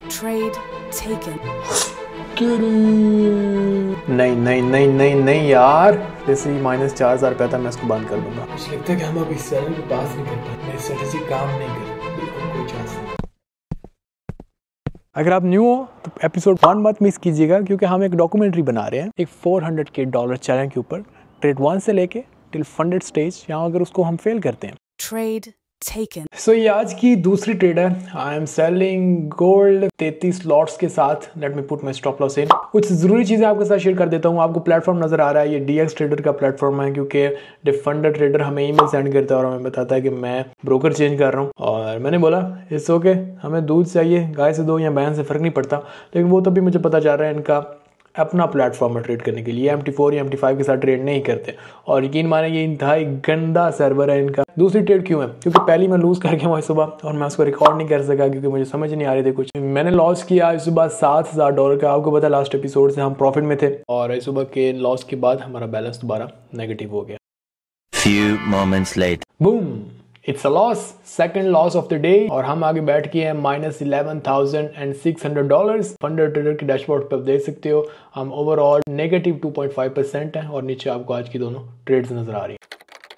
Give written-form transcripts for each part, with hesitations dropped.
Trade taken. नहीं नहीं नहीं नहीं नहीं यार, जैसे ही -4000 रुपया था मैं इसको बंद कर दूंगा। मुझे लगता है कि हम अब इस चैनल को पास नहीं कर पाए। मेरी स्ट्रेटेजी काम नहीं कर, बिल्कुल कोई चांस नहीं। अगर आप न्यू हो तो एपिसोड 1 मत मिस कीजिएगा, क्योंकि हम एक डॉक्यूमेंट्री बना रहे हैं एक $400K चैनल के ऊपर, ट्रेड 1 से लेके टिल फंडेड स्टेज, यहाँ अगर उसको हम फेल करते हैं। Trade taken. सो ये आज की दूसरी ट्रेड है। I am selling gold 33 lots के साथ। Let me put my stop loss in. कुछ जरूरी चीजें आपके साथ शेयर कर देता हूँ। आपको प्लेटफॉर्म नजर आ रहा है, ये DX ट्रेडर का प्लेटफॉर्म है, क्योंकि डिफंडर ट्रेडर हमें ईमेल सेंड करता है और हमें बताता है कि मैं ब्रोकर चेंज कर रहा हूँ। और मैंने बोला इट्स ओके, हमें दूध चाहिए, गाय से दो या बहन से फर्क नहीं पड़ता। लेकिन वो तभी मुझे पता चल रहा है इनका अपना प्लेटफॉर्म है ट्रेड करने के लिए, MT4 या MT5 के साथ ट्रेड नहीं करते। और यकीन माने ये इंतहाई गंदा सर्वर है इनका। दूसरी ट्रेड क्यों है? क्योंकि पहली मैं लूज करके वहाँ सुबह और मैं उसको रिकॉर्ड नहीं कर सका, क्योंकि मुझे समझ नहीं आ रही थी कुछ। मैंने लॉस किया आज सुबह $7000 का। आपको पता लास्ट एपिसोड से हम प्रॉफिट में थे, और आज सुबह के लॉस के बाद हमारा बैलेंस दोबारा नेगेटिव हो गया। Few moments later. Boom, it's a loss, second loss of the day. और हम आगे बैठ के हैं -$11,600। फंडर ट्रेडर के डैशबोर्ड पर आप देख सकते हो हम ओवरऑल नेगेटिव 2.5% हैं। और नीचे आपको आज की दोनों ट्रेड्स नजर आ रही हैं।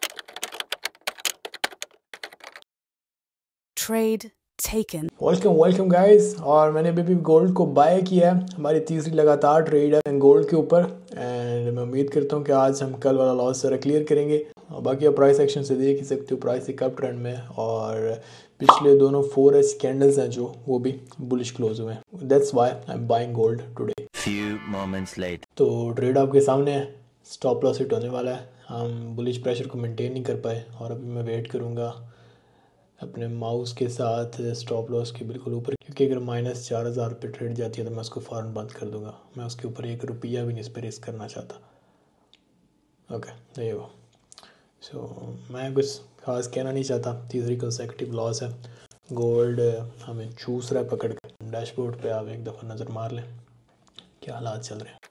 Trade taken. Welcome guys. और मैंने अभी भी गोल्ड को बाय किया है। हमारी तीसरी लगातार ट्रेड है गोल्ड के ऊपर, एंड मैं उम्मीद करता हूँ कि आज हम कल वाला लॉस सारा क्लियर करेंगे। और बाकी आप प्राइस एक्शन से देख ही सकते हो, प्राइस एक अप ट्रेंड में है। और पिछले दोनों 4S कैंडल्स हैं जो वो भी बुलिश क्लोज हुए हैं। That's why I am buying gold today. Few moments later. तो ट्रेड आपके सामने है, स्टॉप लॉस हिट होने वाला है। हम बुलिश प्रेशर को मेंटेन नहीं कर पाए, और अभी मैं वेट करूँगा अपने माउस के साथ स्टॉप लॉस के बिल्कुल ऊपर, क्योंकि अगर -4000 पे ट्रेड जाती है तो मैं उसको फ़ौरन बंद कर दूंगा। मैं उसके ऊपर ₹1 भी नहीं इस पर रिस्क करना चाहता। Okay, there you go. So मैं कुछ खास कहना नहीं चाहता। तीसरी कंसेक्यूटिव लॉस है। गोल्ड हमें चूस रहा है पकड़ के। डैशबोर्ड पे आप एक दफ़ा नज़र मार लें क्या हालात चल रहे हैं।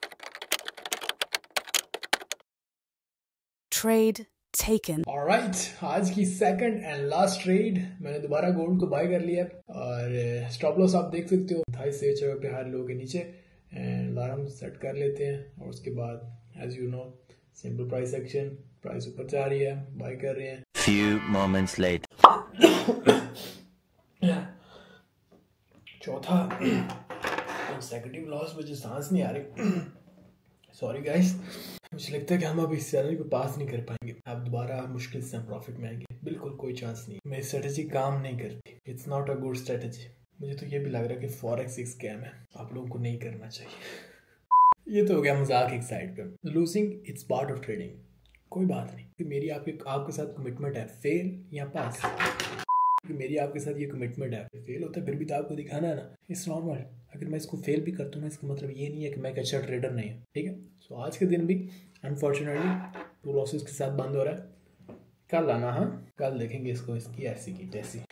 Trade taken. ऑलराइट, आज की सेकंड एंड लास्ट ट्रेड। मैंने दोबारा गोल्ड को बाय कर लिया और स्टॉप लॉस आप देख सकते हो 28 जगह पे हर लो के नीचे। एंड अलार्म सेट कर लेते हैं, और उसके बाद as you know simple price action, price ऊपर जा रही है, बाय कर रहे हैं। Few moments later. चौथा कंसेक्यूटिव लॉस, मुझे सांस नहीं आ रही। Sorry guys. मुझे लगता है कि हम अब इस चैनल को पास नहीं कर पाएंगे। अब दोबारा मुश्किल से हम प्रॉफिट में आएंगे, बिल्कुल कोई चांस नहीं। मेरी स्ट्रेटेजी काम नहीं करती। It's not a good strategy. मुझे तो ये भी लग रहा है कि फॉरेक्स एक स्कैम है, आप लोगों को नहीं करना चाहिए। ये तो हो गया मजाक एक साइड पे। Losing it's part of trading, कोई बात नहीं। कि मेरी आपके साथ कमिटमेंट है, फेल या पास। कि मेरी आपके साथ ये कमिटमेंट है, फेल होता है फिर भी तो आपको दिखाना है ना, इट्स नॉर्मल। अगर मैं इसको फेल भी करता हूँ ना, इसका मतलब ये नहीं है कि मैं एक अच्छा ट्रेडर नहीं हूँ, ठीक है। सो आज के दिन भी अनफॉर्चुनेटली 2 लॉसेस के साथ बंद हो रहा है। कल आना, हाँ कल देखेंगे इसको, इसकी ऐसी की तैसी।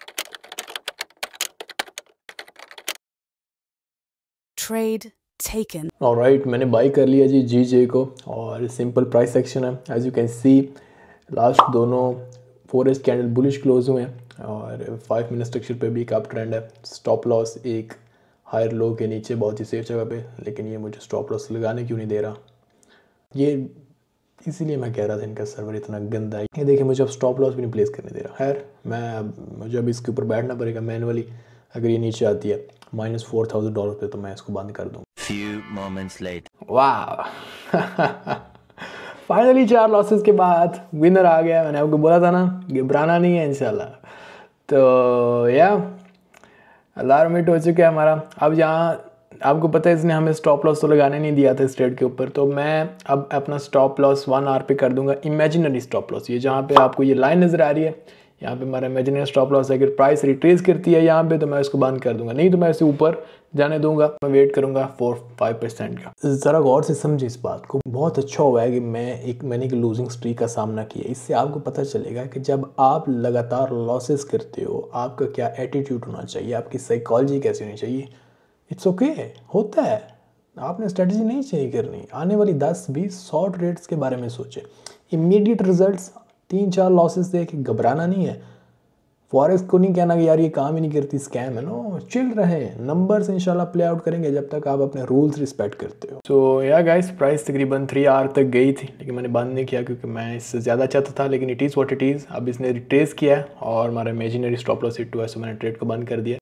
Trade taken. ऑलराइट, मैंने बाई कर लिया जी GJ को, और सिंपल प्राइस एक्शन है। As you can see last दोनों 4S कैंडल बुलिश क्लोज हुए हैं, और 5 मिनट स्ट्रक्चर पे भी एक अप ट्रेंड है। स्टॉप लॉस एक हायर लो के नीचे बहुत ही सेफ जगह पे, लेकिन ये मुझे स्टॉप लॉस लगाने क्यों नहीं दे रहा, ये इसीलिए मैं कह रहा था इनका सर्वर इतना गंदा है। ये देखिए मुझे अब स्टॉप लॉस भी नहीं प्लेस करने दे रहा। खैर मुझे अब इसके ऊपर बैठना पड़ेगा मैनुअली। अगर ये नीचे आती है -$4000 पे तो मैं इसको बंद कर दूँ। Few moments later. वाह फाइनली 4 लॉसेस के बाद विनर आ गया। मैंने आपको बोला था ना, घबराना नहीं है इंशाल्लाह। तो या अलार्म हिट हो चुका है हमारा। अब यहाँ आपको पता है इसने हमें स्टॉप लॉस तो लगाने नहीं दिया था इस ट्रेड के ऊपर, तो मैं अब अपना स्टॉप लॉस 1 आवर पे कर दूंगा इमेजिनरी स्टॉप लॉस। ये जहाँ पे आपको ये लाइन नज़र आ रही है, यहाँ पे हमारा इमेजिनरी स्टॉप लॉस है। अगर प्राइस रिट्रेस करती है यहाँ पे तो मैं इसको बंद कर दूंगा, नहीं तो मैं इसे ऊपर जाने दूंगा। मैं वेट करूंगा 4-5% का। ज़रा गौर से समझे इस बात को। बहुत अच्छा हुआ है कि मैंने एक लूजिंग स्ट्रीक का सामना किया। इससे आपको पता चलेगा कि जब आप लगातार लॉसेस करते हो आपका क्या एटीट्यूड होना चाहिए, आपकी साइकोलॉजी कैसी होनी चाहिए। इट्स ओके, होता है। आपने स्ट्रेटजी नहीं चाहिए करनी। आने वाली 10-20-100 ट्रेड्स के बारे में सोचे। इमीडिएट रिजल्ट्स 3-4 लॉसेस देख घबराना नहीं है। फॉरेक्स को नहीं कहना कि यार ये काम ही नहीं करती, स्कैम है। नो, चिल रहे, नंबर्स इंशाल्लाह प्ले आउट करेंगे जब तक आप अपने रूल्स रिस्पेक्ट करते हो। सो या गाइस, प्राइस तकरीबन 3 आवर तक गई थी, लेकिन मैंने बंद नहीं किया क्योंकि मैं इससे ज़्यादा चाहता था, लेकिन it is what it is. अब इसने रिट्रेस किया है और हमारा इमेजिनरी स्टॉप लॉस हिट हुआ है, सो मैंने ट्रेड को बंद कर दिया।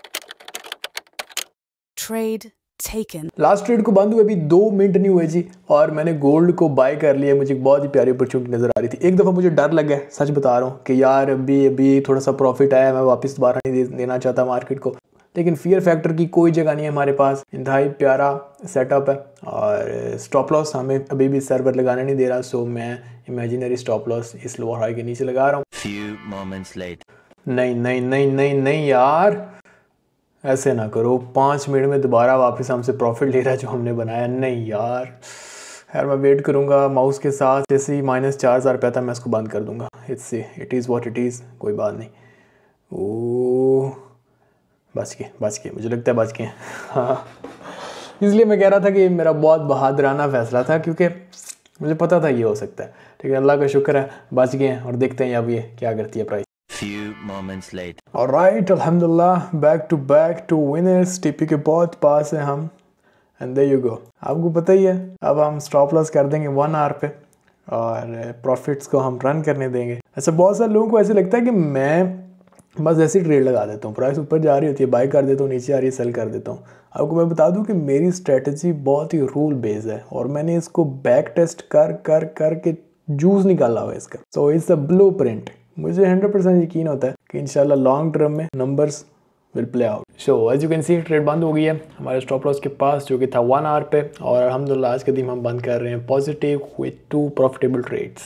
Trade taken. लास्ट ट्रेड को बंद हुए अभी 2 मिनट नहीं हुए जी, और मैंने गोल्ड को बाय कर लिया। मुझे एक बहुत ही प्यारी अपॉर्चुनिटी नज़र आ रही थी। एक दफ़ा मुझे डर लगा, सच बता रहा हूँ, कि यार अभी थोड़ा सा प्रॉफिट आया, मैं वापस दोबारा नहीं देना चाहता मार्केट को, लेकिन फियर फैक्टर की कोई जगह नहीं है हमारे पास। इंतहाई प्यारा सेटअप है और स्टॉप लॉस हमें अभी भी सर्वर लगाने नहीं दे रहा, सो मैं इमेजिनरी स्टॉप लॉस इस लोअर हाई के नीचे लगा रहा हूँ। Few moments later. नहीं नहीं नहीं नहीं नहीं यार, ऐसे ना करो। 5 मिनट में दोबारा वापस हमसे प्रॉफिट ले रहा है जो हमने बनाया। नहीं यार मैं वेट करूँगा माउस के साथ। जैसे ही -4000 रुपया था मैं इसको बंद कर दूँगा। It is what it is, कोई बात नहीं। ओह, बच गए, मुझे लगता है बच गए। हाँ, इसलिए मैं कह रहा था कि मेरा बहुत बहादुराना फैसला था, क्योंकि मुझे पता था ये हो सकता है, लेकिन अल्लाह का शुक्र है बच गए हैं। और देखते हैं अब ये क्या करती है price. Few moments later. Alright, अल्हम्दुलिल्लाह, बैक टू विनर्स। टीपी के बहुत पास है हम, एंड देयर यू गो। आपको पता ही है, अब हम स्टॉप लॉस कर देंगे 1 आवर पे और प्रॉफिट्स को हम रन करने देंगे। ऐसा बहुत सारे लोगों को ऐसे लगता है कि मैं बस ऐसे ट्रेड लगा देता हूँ, प्राइस ऊपर जा रही होती है बाय कर देता हूँ, नीचे आ रही है सेल कर देता हूँ। आपको मैं बता दूँ कि मेरी स्ट्रेटजी बहुत ही रूल बेस्ड है और मैंने इसको बैक टेस्ट कर के जूस निकाला हुआ है इसका। So it's a blueprint. मुझे 100% यकीन होता है कि इंशाल्लाह लॉन्ग टर्म में numbers will play out. So as you can see, trade बंद हो गई है हमारे स्टॉप लॉस के पास, जो कि था 1 आवर पे, और अल्हम्दुलिल्लाह आज के दिन हम बंद कर रहे हैं positive with 2 profitable trades.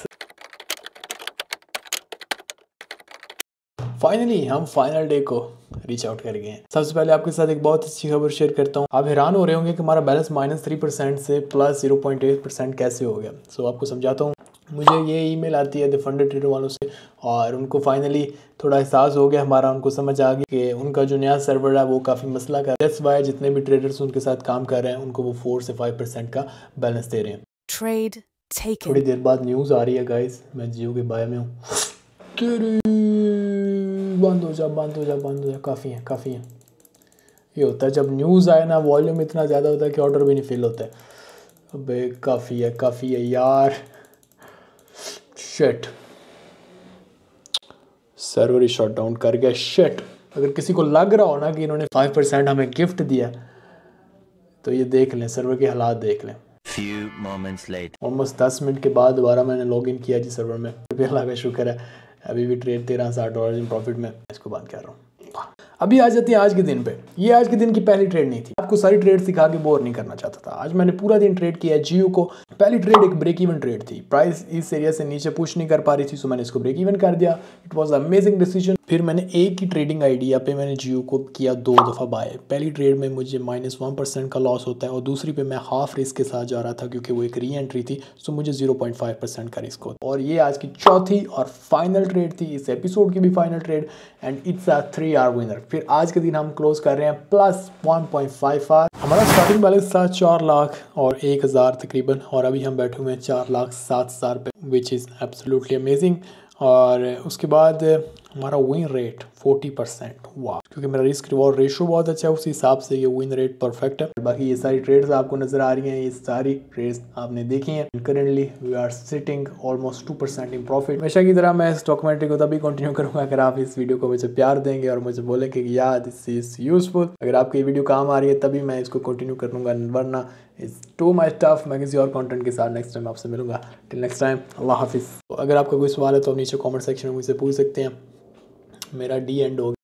Finally हम फाइनल डे को रीच आउट कर गए हैं। सबसे पहले आपके साथ एक बहुत अच्छी खबर शेयर करता हूँ। आप हैरान हो रहे होंगे कि हमारा बैलेंस -3% से +0.8% कैसे हो गया। सो आपको समझाता हूँ। मुझे ये ईमेल आती है द फंडेड ट्रेडर वालों से, और उनको फाइनली थोड़ा एहसास हो गया हमारा, उनको समझ आ गई कि उनका जो नया सर्वर है वो काफ़ी मसला कर। दैट्स व्हाई जितने भी ट्रेडर्स उनके साथ काम कर रहे हैं उनको वो 4 से 5% का बैलेंस दे रहे हैं। Trade taken. थोड़ी देर बाद न्यूज़ आ रही है गाइस, मैं जियो के बाय में हूँ। बंद हो जा, काफ़ी है। ये होता है जब न्यूज़ आए ना, वॉल्यूम इतना ज़्यादा होता है कि ऑर्डर भी नहीं फिल होता है। अबे काफ़ी है यार। शिट, सर्वर ही शट डाउन कर गया। शिट, अगर किसी को लग रहा हो ना कि इन्होंने 5% हमें गिफ्ट दिया, तो ये देख लें, सर्वर के हालात देख लें। Few moments later. Almost 10 minute के बाद दोबारा मैंने लॉग इन किया जी सर्वर में। फिर अल्लाह का शुक्र है, अभी भी ट्रेड $1360 इन प्रॉफिट में, इसको बंद कर रहा हूँ। अभी आ जाते हैं आज के दिन पे। ये आज के दिन की पहली ट्रेड नहीं थी, आपको सारी ट्रेड सिखा के बोर नहीं करना चाहता था। आज मैंने पूरा दिन ट्रेड किया जियो को। पहली ट्रेड एक ब्रेक इवन ट्रेड थी, प्राइस इस एरिया से नीचे पुश नहीं कर पा रही थी, सो मैंने इसको ब्रेक इवन कर दिया। It was amazing decision. फिर मैंने एक ही ट्रेडिंग आइडिया पे मैंने जियो को किया 2 दफ़ा बाय। पहली ट्रेड में मुझे -1% का लॉस होता है और दूसरी पे मैं हाफ रिस्क के साथ जा रहा था क्योंकि वो एक री एंट्री थी, सो मुझे 0.5% का रिस्क होता। और ये आज की चौथी और फाइनल ट्रेड थी, इस एपिसोड की भी final trade, and it's a 3 hour winner. फिर आज के दिन हम क्लोज कर रहे हैं +1.5 हमारा स्टार्टिंग बैलेंस था 4 लाख और 1,000 तकरीबन, और अभी हम बैठे हुए हैं 4,07,000 पे, विच इज़ एब्सोल्युटली अमेजिंग। और उसके बाद हमारा विन रेट 40%, वाह, क्योंकि मेरा रिस्क रिवॉर्ड रेशो बहुत अच्छा है, उस हिसाब से ये विन रेट परफेक्ट है। बाकी ये सारी ट्रेड्स आपको नजर आ रही हैं, ये सारी ट्रेड्स आपने देखी हैं। Currently we are sitting almost 2% in profit. हमेशा की तरह मैं इस डॉक्यूमेंट्री को तभी कंटिन्यू करूंगा अगर आप इस वीडियो को मुझे प्यार देंगे और मुझे बोले कि यार दिस इज यूजफुल। अगर आपको ये वीडियो काम आ रही है तभी मैं इसको कंटिन्यू करूंगा, वरना इट्स टू माई स्टफ। मैं किसी और कंटेंट के साथ नेक्स्ट टाइम आपसे मिलूंगा। टिल नेक्स्ट टाइम, अल्लाह हाफिज़। अगर आपका कोई सवाल है तो नीचे कमेंट सेक्शन में मुझसे पूछ सकते हैं। मेरा डी एंड हो गया।